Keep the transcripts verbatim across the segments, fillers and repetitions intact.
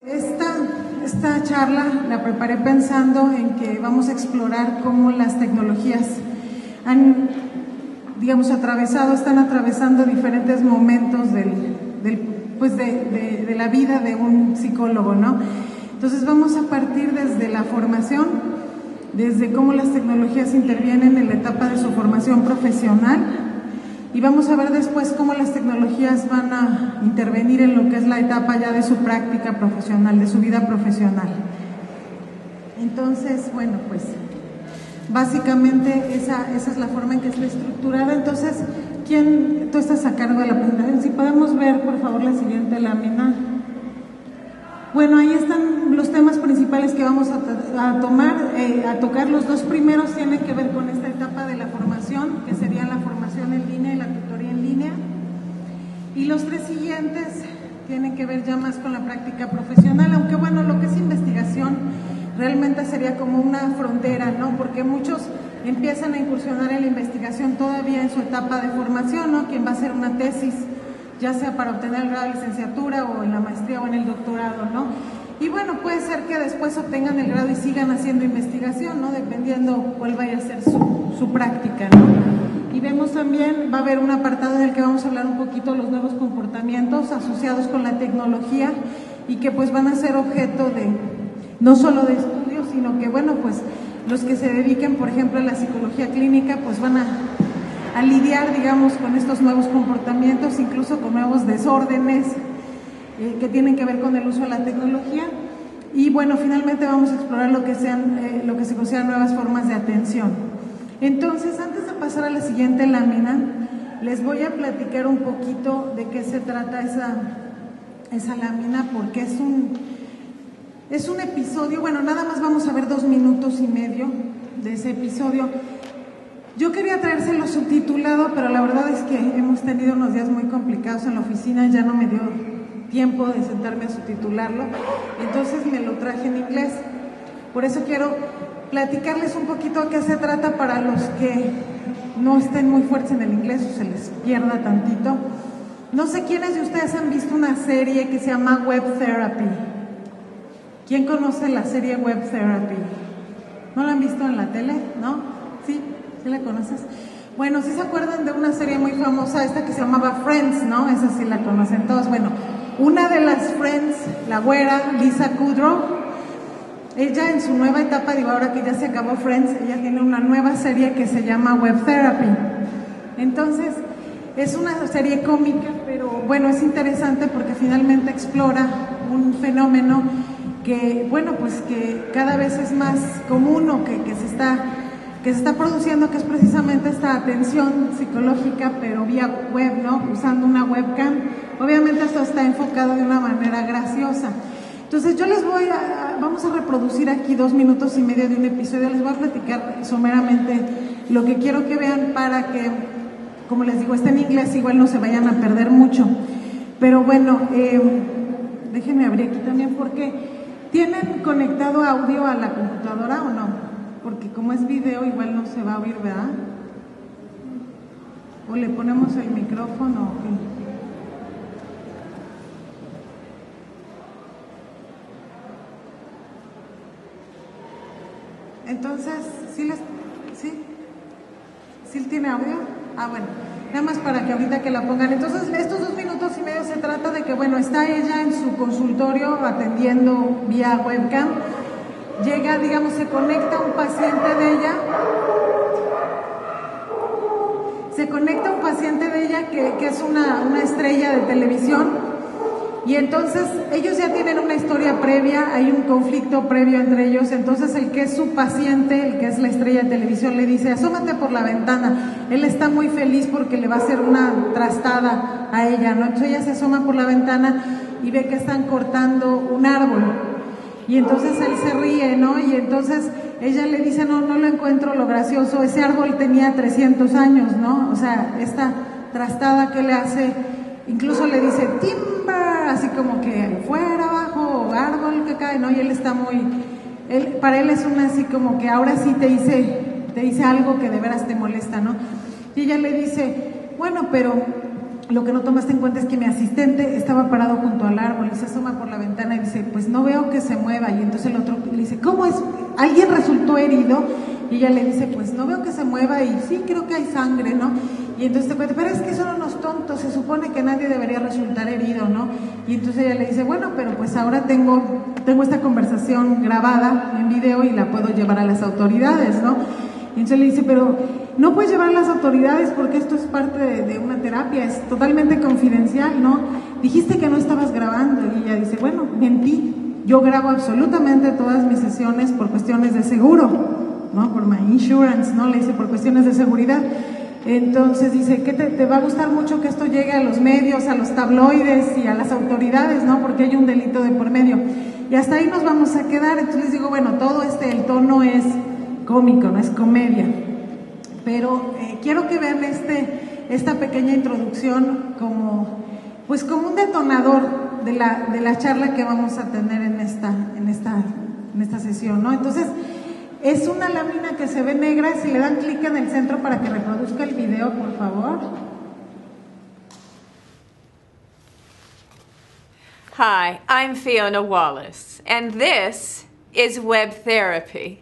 Esta, esta charla la preparé pensando en que vamos a explorar cómo las tecnologías han, digamos, atravesado, están atravesando diferentes momentos del, del, pues de, de, de la vida de un psicólogo, ¿no? Entonces vamos a partir desde la formación, desde cómo las tecnologías intervienen en la etapa de su formación profesional, y vamos a ver después cómo las tecnologías van a intervenir en lo que es la etapa ya de su práctica profesional, de su vida profesional. Entonces, bueno, pues básicamente esa, esa es la forma en que está estructurada. Entonces, ¿quién, tú estás a cargo de la presentación? Si podemos ver, por favor, la siguiente lámina. Bueno, ahí están los temas principales que vamos a, a tomar, eh, a tocar. Los dos primeros tienen que ver con esta etapa de la formación, que sería la formación en línea y la tutoría en línea. Y los tres siguientes tienen que ver ya más con la práctica profesional, aunque bueno, lo que es investigación realmente sería como una frontera, ¿no? Porque muchos empiezan a incursionar en la investigación todavía en su etapa de formación, ¿no? Quien va a hacer una tesis, ya sea para obtener el grado de licenciatura o en la maestría o en el doctorado, ¿no? Y bueno, puede ser que después obtengan el grado y sigan haciendo investigación, ¿no? Dependiendo cuál vaya a ser su, su práctica, ¿no? Y vemos también, va a haber un apartado en el que vamos a hablar un poquito de los nuevos comportamientos asociados con la tecnología y que pues van a ser objeto de, no solo de estudios, sino que bueno, pues los que se dediquen, por ejemplo, a la psicología clínica, pues van a a lidiar, digamos, con estos nuevos comportamientos, incluso con nuevos desórdenes eh, que tienen que ver con el uso de la tecnología. Y bueno, finalmente vamos a explorar lo que sean, eh, lo que se consideran nuevas formas de atención. Entonces, antes de pasar a la siguiente lámina, les voy a platicar un poquito de qué se trata esa, esa lámina, porque es un, es un episodio, bueno, nada más vamos a ver dos minutos y medio de ese episodio. Yo quería traérselo subtitulado, pero la verdad es que hemos tenido unos días muy complicados en la oficina, ya no me dio tiempo de sentarme a subtitularlo, entonces me lo traje en inglés. Por eso quiero platicarles un poquito de qué se trata para los que no estén muy fuertes en el inglés o se les pierda tantito. No sé quiénes de ustedes han visto una serie que se llama Web Therapy. ¿Quién conoce la serie Web Therapy? ¿No la han visto en la tele? ¿No? ¿Sí? ¿Sí la conoces? Bueno, ¿sí se acuerdan de una serie muy famosa, esta que se llamaba Friends, ¿no? Esa sí la conocen todos. Bueno, una de las Friends, la güera, Lisa Kudrow, ella en su nueva etapa, digo, ahora que ya se acabó Friends, ella tiene una nueva serie que se llama Web Therapy. Entonces, es una serie cómica, pero bueno, es interesante porque finalmente explora un fenómeno que, bueno, pues que cada vez es más común o que, que se está... que se está produciendo, que es precisamente esta atención psicológica, pero vía web, ¿no? Usando una webcam. Obviamente esto está enfocado de una manera graciosa. Entonces yo les voy a, vamos a reproducir aquí dos minutos y medio de un episodio, les voy a platicar someramente lo que quiero que vean para que, como les digo, está en inglés, igual no se vayan a perder mucho. Pero bueno, eh, déjenme abrir aquí también porque ¿tienen conectado audio a la computadora o no? Porque como es video igual no se va a oír, ¿verdad? O le ponemos el micrófono o qué. Entonces, ¿sí les, sí? ¿Sí tiene audio? Ah, bueno, nada más para que ahorita que la pongan. Entonces, estos dos minutos y medio se trata de que, bueno, está ella en su consultorio atendiendo vía webcam. Llega, digamos, se conecta un paciente de ella, se conecta un paciente de ella que, que es una, una estrella de televisión, y entonces ellos ya tienen una historia previa, hay un conflicto previo entre ellos. Entonces el que es su paciente, el que es la estrella de televisión, le dice: asómate por la ventana. Él está muy feliz porque le va a hacer una trastada a ella, ¿no? Entonces ella se asoma por la ventana y ve que están cortando un árbol. Y entonces él se ríe, ¿no? Y entonces ella le dice: no, no lo encuentro lo gracioso, ese árbol tenía trescientos años, ¿no? O sea, esta trastada que le hace, incluso le dice timber, así como que fuera, abajo, árbol que cae, ¿no? Y él está muy, él, para él es una así como que ahora sí te hice, te hice algo que de veras te molesta, ¿no? Y ella le dice: bueno, pero lo que no tomaste en cuenta es que mi asistente estaba parado junto al árbol y se asoma por la ventana y dice, pues no veo que se mueva. Y entonces el otro le dice, ¿cómo es? ¿Alguien resultó herido? Y ella le dice, pues no veo que se mueva y sí, creo que hay sangre, ¿no? Y entonces te cuenta, pero es que son unos tontos, se supone que nadie debería resultar herido, ¿no? Y entonces ella le dice, bueno, pero pues ahora tengo, tengo esta conversación grabada en video y la puedo llevar a las autoridades, ¿no? Y entonces le dice, pero no puedes llevar a las autoridades porque esto es parte de, de una terapia, es totalmente confidencial, ¿no? Dijiste que no estabas grabando. Y ella dice, bueno, mentí, yo grabo absolutamente todas mis sesiones por cuestiones de seguro, ¿no? Por my insurance, ¿no? Le dice, por cuestiones de seguridad. Entonces dice, ¿qué te, te va a gustar mucho que esto llegue a los medios, a los tabloides y a las autoridades, ¿no? Porque hay un delito de por medio. Y hasta ahí nos vamos a quedar. Entonces les digo, bueno, todo este, el tono es cómico, no es comedia. Pero eh, quiero que vean este, esta pequeña introducción como, pues como un detonador de la, de la charla que vamos a tener en esta, en esta, en esta sesión, ¿no? Entonces, es una lámina que se ve negra. Si le dan clic en el centro para que reproduzca el video, por favor. Hi, I'm Fiona Wallace, and this is Web Therapy.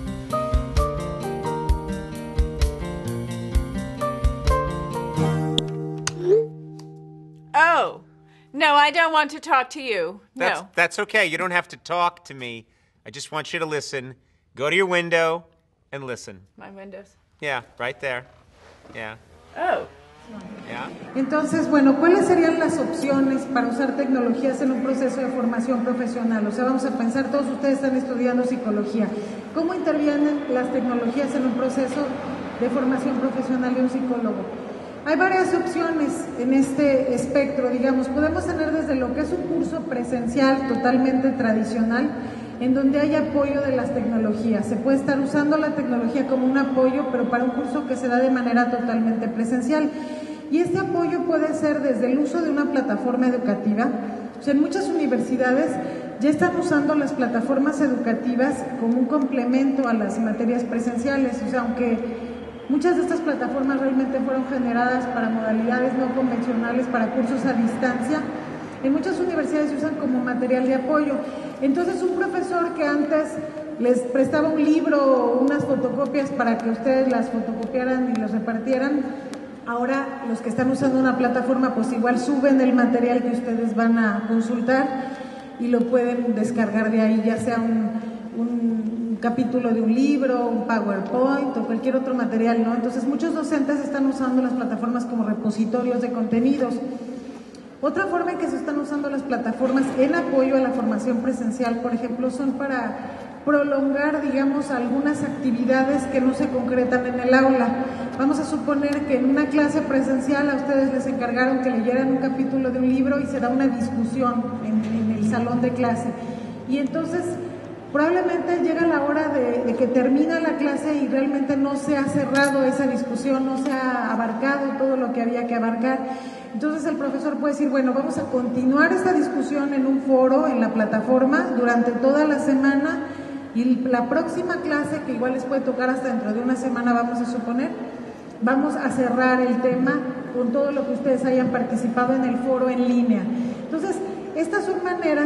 Oh, no, I don't want to talk to you. That's, no. That's okay. You don't have to talk to me. I just want you to listen. Go to your window and listen. My windows. Yeah, right there. Yeah. Oh. Yeah. Entonces, bueno, ¿cuáles serían las opciones para usar tecnologías en un proceso de formación profesional? O sea, vamos a pensar, todos ustedes están estudiando psicología. ¿Cómo intervienen las tecnologías en un proceso de formación profesional de un psicólogo? Hay varias opciones en este espectro, digamos. Podemos tener desde lo que es un curso presencial totalmente tradicional, en donde hay apoyo de las tecnologías. Se puede estar usando la tecnología como un apoyo, pero para un curso que se da de manera totalmente presencial. Y este apoyo puede ser desde el uso de una plataforma educativa. O sea, en muchas universidades ya están usando las plataformas educativas como un complemento a las materias presenciales. O sea, aunque muchas de estas plataformas realmente fueron generadas para modalidades no convencionales, para cursos a distancia, en muchas universidades se usan como material de apoyo. Entonces, un profesor que antes les prestaba un libro o unas fotocopias para que ustedes las fotocopiaran y los repartieran, ahora los que están usando una plataforma pues igual suben el material que ustedes van a consultar y lo pueden descargar de ahí, ya sea un, un capítulo de un libro, un PowerPoint o cualquier otro material, ¿no? Entonces muchos docentes están usando las plataformas como repositorios de contenidos. Otra forma en que se están usando las plataformas en apoyo a la formación presencial, por ejemplo, son para prolongar, digamos, algunas actividades que no se concretan en el aula. Vamos a suponer que en una clase presencial a ustedes les encargaron que leyeran un capítulo de un libro y se da una discusión en, en el salón de clase. Y entonces probablemente llega la hora de, de que termina la clase y realmente no se ha cerrado esa discusión, no se ha abarcado todo lo que había que abarcar. Entonces el profesor puede decir, bueno, vamos a continuar esta discusión en un foro, en la plataforma, durante toda la semana, y la próxima clase, que igual les puede tocar hasta dentro de una semana, vamos a suponer, vamos a cerrar el tema con todo lo que ustedes hayan participado en el foro en línea. Entonces, estas son maneras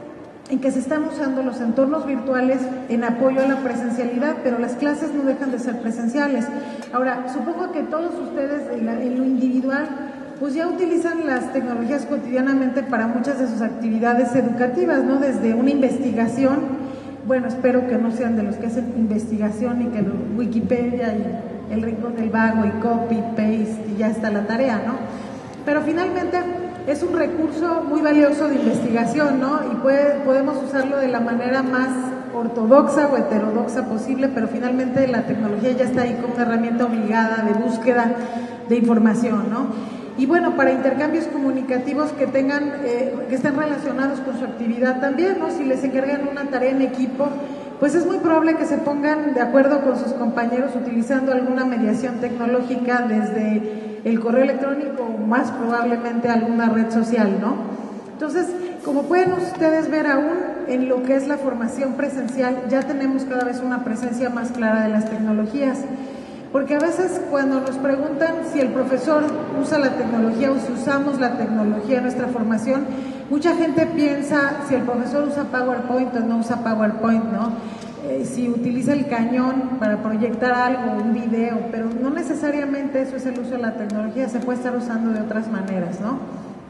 en que se están usando los entornos virtuales en apoyo a la presencialidad, pero las clases no dejan de ser presenciales. Ahora, supongo que todos ustedes en, la, en lo individual pues ya utilizan las tecnologías cotidianamente para muchas de sus actividades educativas, ¿no? Desde una investigación, bueno, espero que no sean de los que hacen investigación y que lo, Wikipedia y el rincón del vago y copy, paste y ya está la tarea, ¿no? Pero finalmente es un recurso muy valioso de investigación, ¿no? Y puede, podemos usarlo de la manera más ortodoxa o heterodoxa posible, pero finalmente la tecnología ya está ahí como una herramienta obligada de búsqueda de información, ¿no? Y bueno, para intercambios comunicativos que tengan, eh, que estén relacionados con su actividad también, ¿no? Si les encargan una tarea en equipo, pues es muy probable que se pongan de acuerdo con sus compañeros utilizando alguna mediación tecnológica desde el correo electrónico o más probablemente alguna red social, ¿no? Entonces, como pueden ustedes ver aún en lo que es la formación presencial, ya tenemos cada vez una presencia más clara de las tecnologías. Porque a veces cuando nos preguntan si el profesor usa la tecnología o si usamos la tecnología en nuestra formación. Mucha gente piensa si el profesor usa PowerPoint o no usa PowerPoint, ¿no? Eh, si utiliza el cañón para proyectar algo, un video, pero no necesariamente eso es el uso de la tecnología, se puede estar usando de otras maneras, ¿no?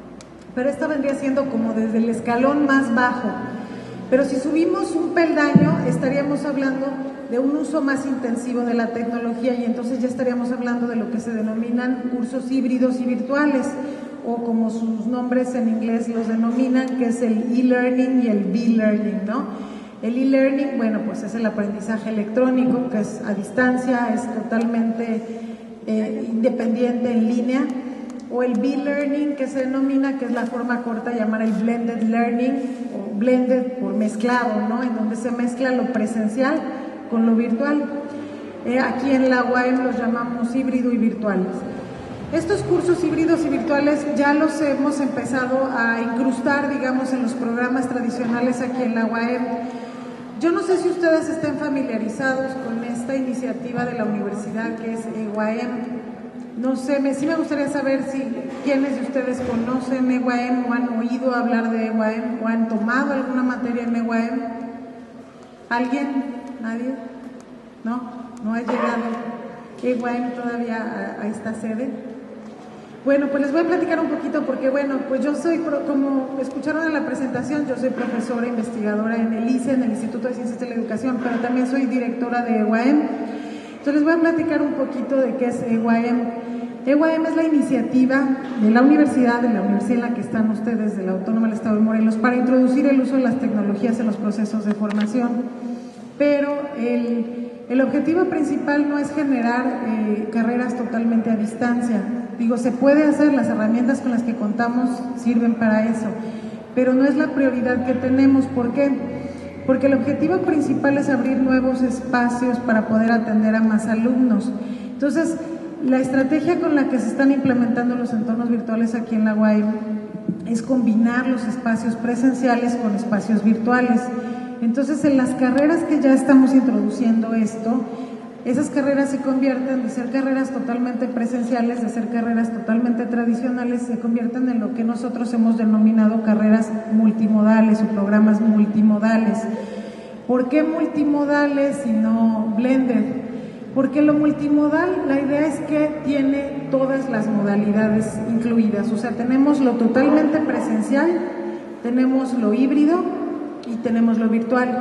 Pero esto vendría siendo como desde el escalón más bajo. Pero si subimos un peldaño, estaríamos hablando de un uso más intensivo de la tecnología y entonces ya estaríamos hablando de lo que se denominan cursos híbridos y virtuales, o como sus nombres en inglés los denominan, que es el e-learning y el b-learning, ¿no? El e-learning, bueno, pues es el aprendizaje electrónico, que es a distancia, es totalmente eh, independiente en línea, o el b-learning, que se denomina, que es la forma corta de llamar el blended learning, o blended por mezclado, ¿no? En donde se mezcla lo presencial con lo virtual. Eh, aquí en la U A M los llamamos híbrido y virtuales. Estos cursos híbridos y virtuales ya los hemos empezado a incrustar, digamos, en los programas tradicionales aquí en la U A M. Yo no sé si ustedes estén familiarizados con esta iniciativa de la universidad que es E U A M. No sé, me, sí me gustaría saber si quiénes de ustedes conocen E U A M o han oído hablar de E U A M o han tomado alguna materia en E U A M. ¿Alguien? ¿Nadie? ¿No? ¿No ha llegado E U A M todavía a, a esta sede? Bueno, pues les voy a platicar un poquito porque, bueno, pues yo soy, como escucharon en la presentación, yo soy profesora investigadora en el I C E, en el Instituto de Ciencias de la Educación, pero también soy directora de E U A M. Entonces les voy a platicar un poquito de qué es E U A M. E U A M es la iniciativa de la universidad, de la universidad en la que están ustedes, de la Autónoma del Estado de Morelos, para introducir el uso de las tecnologías en los procesos de formación. Pero el, el objetivo principal no es generar eh, carreras totalmente a distancia. Digo, se puede hacer, las herramientas con las que contamos sirven para eso, pero no es la prioridad que tenemos. ¿Por qué? Porque el objetivo principal es abrir nuevos espacios para poder atender a más alumnos. Entonces, la estrategia con la que se están implementando los entornos virtuales aquí en la U A M es combinar los espacios presenciales con espacios virtuales. Entonces, en las carreras que ya estamos introduciendo esto, esas carreras se convierten de ser carreras totalmente presenciales, de ser carreras totalmente tradicionales, se convierten en lo que nosotros hemos denominado carreras multimodales o programas multimodales. ¿Por qué multimodales y no blended? Porque lo multimodal, la idea es que tiene todas las modalidades incluidas, o sea, tenemos lo totalmente presencial, tenemos lo híbrido y tenemos lo virtual.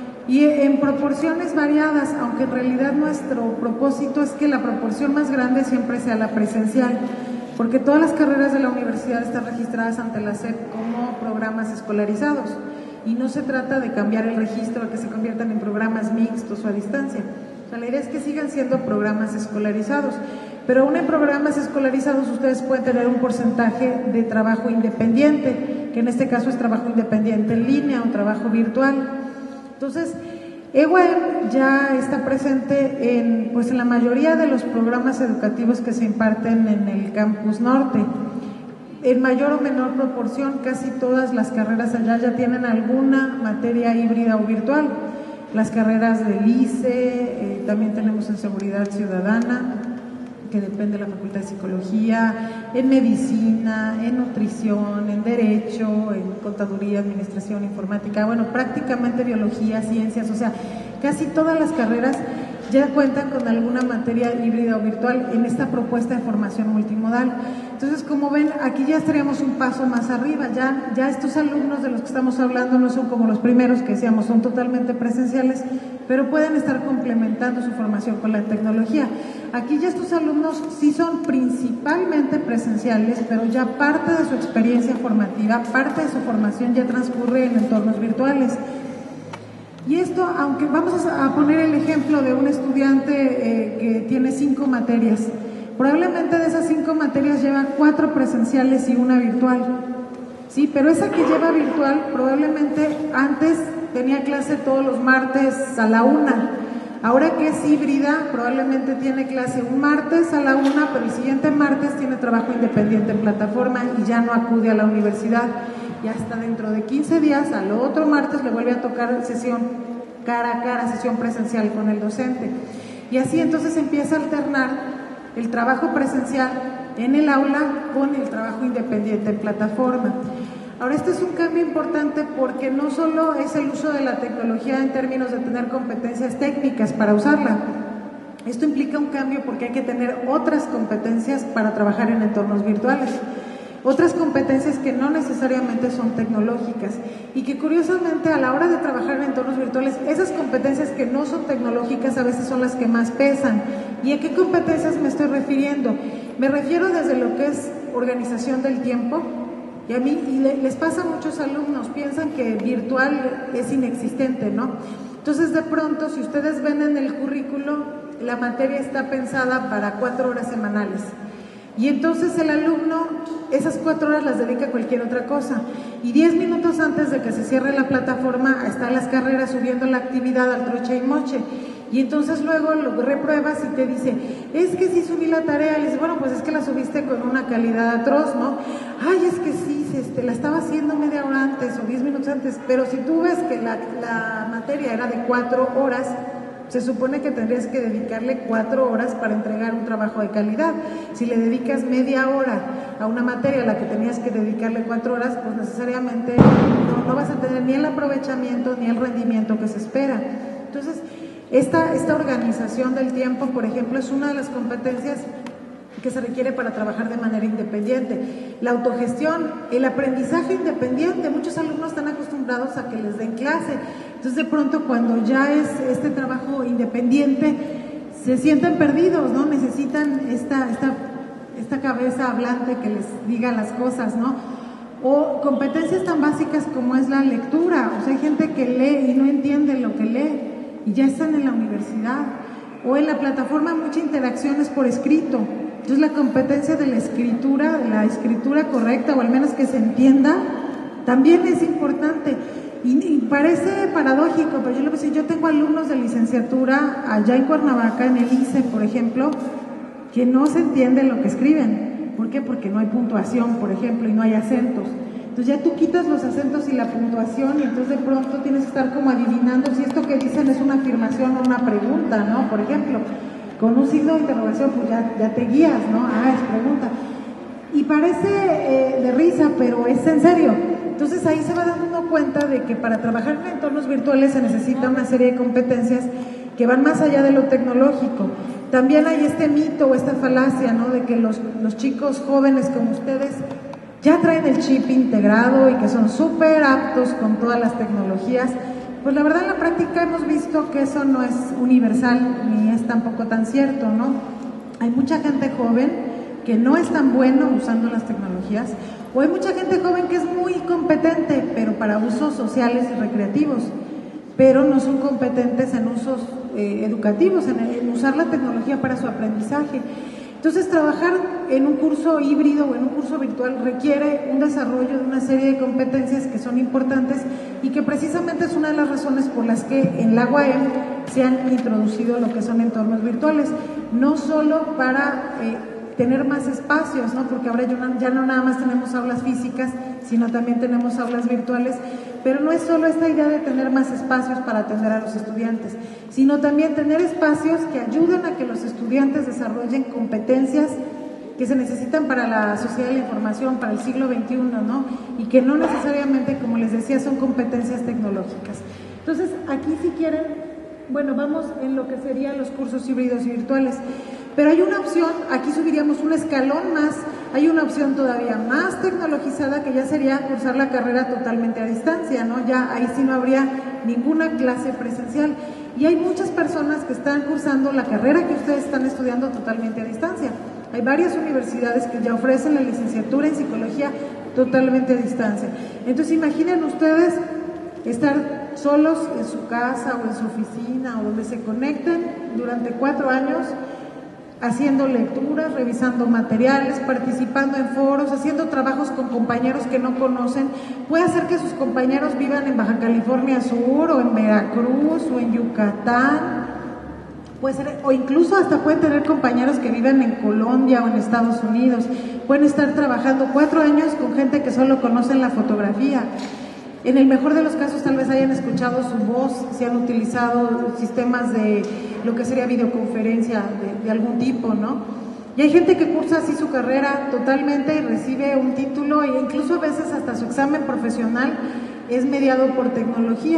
Y en proporciones variadas, aunque en realidad nuestro propósito es que la proporción más grande siempre sea la presencial, porque todas las carreras de la universidad están registradas ante la S E P como programas escolarizados, y no se trata de cambiar el registro a que se conviertan en programas mixtos o a distancia. O sea, la idea es que sigan siendo programas escolarizados, pero aún en programas escolarizados ustedes pueden tener un porcentaje de trabajo independiente, que en este caso es trabajo independiente en línea o trabajo virtual. Entonces, E U A M ya está presente en, pues, en la mayoría de los programas educativos que se imparten en el Campus Norte. En mayor o menor proporción, casi todas las carreras allá ya tienen alguna materia híbrida o virtual. Las carreras del I C E, eh, también tenemos en Seguridad Ciudadana, que depende de la Facultad de Psicología, en Medicina, en Nutrición, en Derecho, en Contaduría, Administración, Informática, bueno, prácticamente Biología, Ciencias, o sea, casi todas las carreras ya cuentan con alguna materia híbrida o virtual en esta propuesta de formación multimodal. Entonces, como ven, aquí ya estaríamos un paso más arriba, ya, ya estos alumnos de los que estamos hablando no son como los primeros que decíamos, son totalmente presenciales, pero pueden estar complementando su formación con la tecnología. Aquí ya estos alumnos sí son principalmente presenciales, pero ya parte de su experiencia formativa, parte de su formación ya transcurre en entornos virtuales. Y esto, aunque vamos a poner el ejemplo de un estudiante eh, que tiene cinco materias, probablemente de esas cinco materias lleva cuatro presenciales y una virtual, sí, pero esa que lleva virtual probablemente antes tenía clase todos los martes a la una, ahora que es híbrida probablemente tiene clase un martes a la una, pero el siguiente martes tiene trabajo independiente en plataforma y ya no acude a la universidad. Y hasta dentro de quince días, al otro martes le vuelve a tocar sesión cara a cara, sesión presencial con el docente. Y así entonces empieza a alternar el trabajo presencial en el aula con el trabajo independiente en plataforma. Ahora, este es un cambio importante porque no solo es el uso de la tecnología en términos de tener competencias técnicas para usarla. Esto implica un cambio porque hay que tener otras competencias para trabajar en entornos virtuales. Otras competencias que no necesariamente son tecnológicas y que curiosamente a la hora de trabajar en entornos virtuales, esas competencias que no son tecnológicas a veces son las que más pesan. ¿Y a qué competencias me estoy refiriendo? Me refiero desde lo que es organización del tiempo, y a mí y les pasa a muchos alumnos, piensan que virtual es inexistente, ¿no? Entonces de pronto, si ustedes ven en el currículo, la materia está pensada para cuatro horas semanales. Y entonces el alumno esas cuatro horas las dedica a cualquier otra cosa. Y diez minutos antes de que se cierre la plataforma, están las carreras subiendo la actividad al troche y moche. Y entonces luego lo repruebas y te dice, es que sí subí la tarea. Y le dices, bueno, pues es que la subiste con una calidad atroz, ¿no? Ay, es que sí, este, la estaba haciendo media hora antes o diez minutos antes. Pero si tú ves que la, la materia era de cuatro horas, se supone que tendrías que dedicarle cuatro horas para entregar un trabajo de calidad. Si le dedicas media hora a una materia a la que tenías que dedicarle cuatro horas, pues necesariamente no, no vas a tener ni el aprovechamiento ni el rendimiento que se espera. Entonces, esta, esta organización del tiempo, por ejemplo, es una de las competencias que se requiere para trabajar de manera independiente. La autogestión, el aprendizaje independiente, muchos alumnos están acostumbrados a que les den clase, entonces de pronto cuando ya es este trabajo independiente, se sienten perdidos, ¿no? Necesitan esta, esta, esta cabeza hablante que les diga las cosas, ¿no? O competencias tan básicas como es la lectura, o sea, hay gente que lee y no entiende lo que lee, y ya están en la universidad, o en la plataforma mucha interacciones por escrito. Entonces la competencia de la escritura, de la escritura correcta, o al menos que se entienda, también es importante. Y, y parece paradójico, pero yo le voy a decir, yo tengo alumnos de licenciatura allá en Cuernavaca, en el I C E, por ejemplo, que no se entiende lo que escriben. ¿Por qué? Porque no hay puntuación, por ejemplo, y no hay acentos. Entonces ya tú quitas los acentos y la puntuación, y entonces de pronto tienes que estar como adivinando si esto que dicen es una afirmación o una pregunta, ¿no? Por ejemplo, con un signo de interrogación, pues ya, ya te guías, ¿no? Ah, es pregunta. Y parece eh, de risa, pero es en serio. Entonces ahí se va dando uno cuenta de que para trabajar en entornos virtuales se necesita una serie de competencias que van más allá de lo tecnológico. También hay este mito o esta falacia, ¿no? De que los, los chicos jóvenes como ustedes ya traen el chip integrado y que son súper aptos con todas las tecnologías. Pues la verdad en la práctica hemos visto que eso no es universal ni es tampoco tan cierto, ¿no? Hay mucha gente joven que no es tan bueno usando las tecnologías, o hay mucha gente joven que es muy competente, pero para usos sociales y recreativos, pero no son competentes en usos eh, educativos, en, en usar la tecnología para su aprendizaje. Entonces, trabajar en un curso híbrido o en un curso virtual requiere un desarrollo de una serie de competencias que son importantes y que precisamente es una de las razones por las que en la U A M se han introducido lo que son entornos virtuales, no solo para eh, tener más espacios, ¿no? Porque ahora ya no nada más tenemos aulas físicas, sino también tenemos aulas virtuales, pero no es solo esta idea de tener más espacios para atender a los estudiantes, sino también tener espacios que ayuden a que los estudiantes desarrollen competencias que se necesitan para la sociedad de la información, para el siglo veintiuno, ¿no? Y que no necesariamente, como les decía, son competencias tecnológicas. Entonces, aquí si quieren, bueno, vamos en lo que serían los cursos híbridos y virtuales. Pero hay una opción, aquí subiríamos un escalón más, hay una opción todavía más tecnologizada que ya sería cursar la carrera totalmente a distancia, ¿no? Ya ahí sí no habría ninguna clase presencial. Y hay muchas personas que están cursando la carrera que ustedes están estudiando totalmente a distancia. Hay varias universidades que ya ofrecen la licenciatura en psicología totalmente a distancia. Entonces imaginen ustedes estar solos en su casa o en su oficina o donde se conecten durante cuatro años haciendo lecturas, revisando materiales, participando en foros, haciendo trabajos con compañeros que no conocen. Puede ser que sus compañeros vivan en Baja California Sur o en Veracruz o en Yucatán, puede ser, o incluso hasta pueden tener compañeros que viven en Colombia o en Estados Unidos. Pueden estar trabajando cuatro años con gente que solo conocen la fotografía. En el mejor de los casos tal vez hayan escuchado su voz, si han utilizado sistemas de lo que sería videoconferencia de, de algún tipo, ¿no? Y hay gente que cursa así su carrera totalmente y recibe un título e incluso a veces hasta su examen profesional es mediado por tecnología.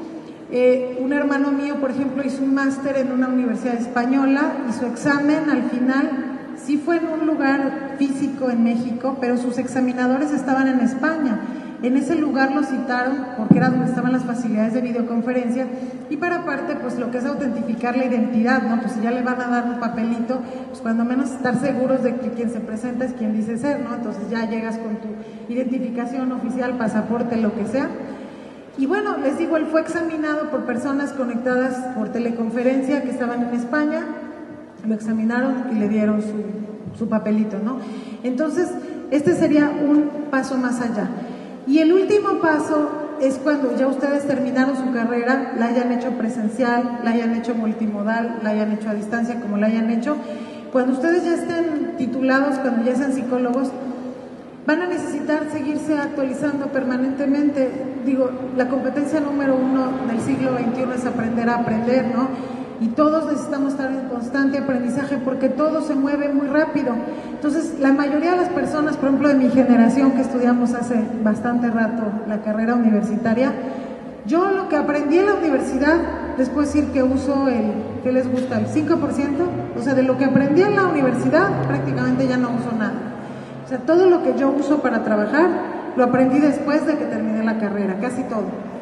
Eh, un hermano mío, por ejemplo, hizo un máster en una universidad española y su examen al final sí fue en un lugar físico en México, pero sus examinadores estaban en España. En ese lugar lo citaron porque era donde estaban las facilidades de videoconferencia y para aparte, pues lo que es autentificar la identidad, ¿no? Pues si ya le van a dar un papelito, pues cuando menos estar seguros de que quien se presenta es quien dice ser, ¿no? Entonces ya llegas con tu identificación oficial, pasaporte, lo que sea. Y bueno, les digo, él fue examinado por personas conectadas por teleconferencia que estaban en España, lo examinaron y le dieron su, su papelito, ¿no? Entonces, este sería un paso más allá. Y el último paso es cuando ya ustedes terminaron su carrera, la hayan hecho presencial, la hayan hecho multimodal, la hayan hecho a distancia, como la hayan hecho. Cuando ustedes ya estén titulados, cuando ya sean psicólogos, van a necesitar seguirse actualizando permanentemente. Digo, la competencia número uno del siglo veintiuno es aprender a aprender, ¿no? Y todos necesitamos estar en constante aprendizaje porque todo se mueve muy rápido. Entonces, la mayoría de las personas, por ejemplo, de mi generación que estudiamos hace bastante rato la carrera universitaria, yo lo que aprendí en la universidad, les puedo decir que uso el, ¿qué les gusta? El cinco por ciento, o sea, de lo que aprendí en la universidad prácticamente ya no uso nada. O sea, todo lo que yo uso para trabajar, lo aprendí después de que terminé la carrera, casi todo.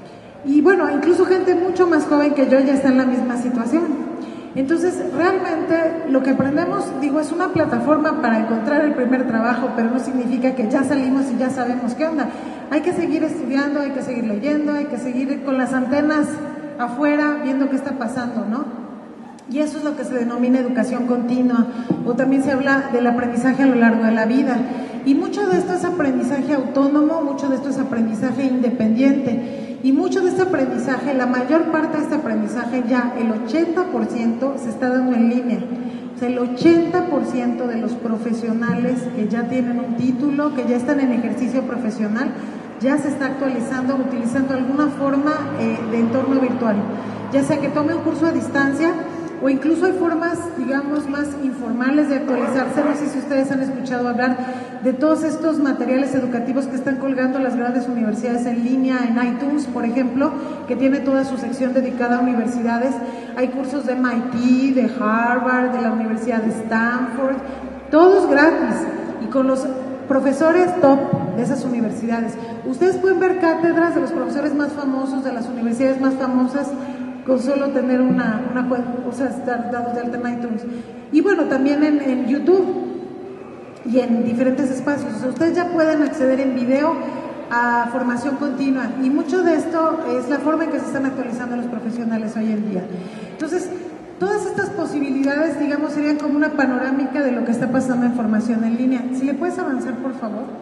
Y bueno, incluso gente mucho más joven que yo ya está en la misma situación. Entonces, realmente lo que aprendemos, digo, es una plataforma para encontrar el primer trabajo, pero no significa que ya salimos y ya sabemos qué onda. Hay que seguir estudiando, hay que seguir leyendo, hay que seguir con las antenas afuera, viendo qué está pasando, ¿no? Y eso es lo que se denomina educación continua, o también se habla del aprendizaje a lo largo de la vida. Y mucho de esto es aprendizaje autónomo, mucho de esto es aprendizaje independiente. Y mucho de este aprendizaje, la mayor parte de este aprendizaje ya, el ochenta por ciento se está dando en línea. O sea, el ochenta por ciento de los profesionales que ya tienen un título, que ya están en ejercicio profesional, ya se está actualizando, utilizando alguna forma eh, de entorno virtual. Ya sea que tome un curso a distancia, o incluso hay formas, digamos, más informales de actualizarse. No sé si ustedes han escuchado hablar de todos estos materiales educativos que están colgando las grandes universidades en línea, en iTunes, por ejemplo, que tiene toda su sección dedicada a universidades. Hay cursos de M I T, de Harvard, de la Universidad de Stanford, todos gratis y con los profesores top de esas universidades. Ustedes pueden ver cátedras de los profesores más famosos, de las universidades más famosas, con solo tener una, una o sea, estar dados de alta en iTunes. Y bueno, también en, en YouTube y en diferentes espacios. O sea, ustedes ya pueden acceder en video a formación continua y mucho de esto es la forma en que se están actualizando los profesionales hoy en día. Entonces, todas estas posibilidades, digamos, serían como una panorámica de lo que está pasando en formación en línea. Si le puedes avanzar, por favor.